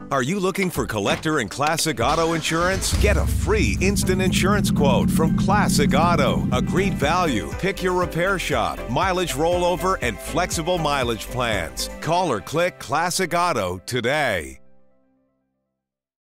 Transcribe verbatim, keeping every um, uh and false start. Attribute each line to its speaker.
Speaker 1: Are you looking for collector and classic auto insurance? Get a free instant insurance quote from Classic Auto. Agreed value, pick your repair shop, mileage rollover, and flexible mileage plans. Call or click Classic Auto today.